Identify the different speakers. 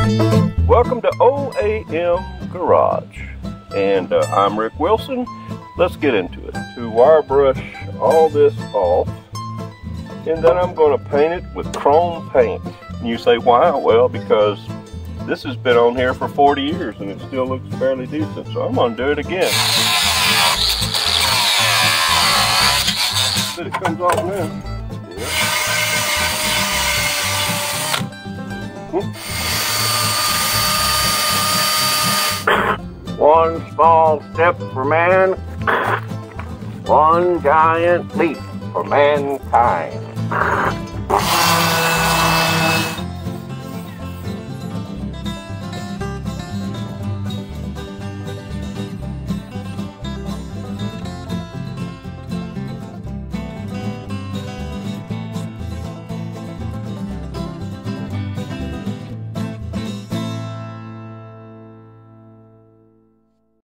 Speaker 1: Welcome to OAM Garage, and I'm Rick Wilson. Let's get into it. To wire brush all this off, and then I'm going to paint it with chrome paint. And you say, why? Well, because this has been on here for 40 years and it still looks fairly decent, so I'm going to do it again. But it comes off now. One small step for man, one giant leap for mankind.